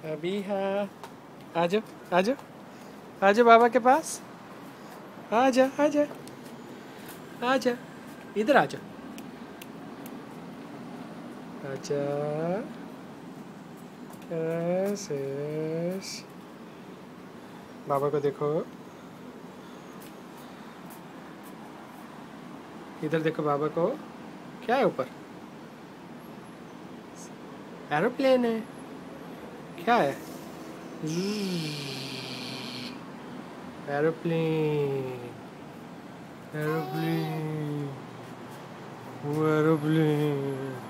अभी हाँ, आजो आजो आजो बाबा के पास, आजा आजा आजा, इधर आजा आजा। ऐसे बाबा को देखो, इधर देखो बाबा को। क्या है ऊपर? एरोप्लेन है। क्या है? एरोप्लेन, एरोप्लेन, वो एरोप्लेन।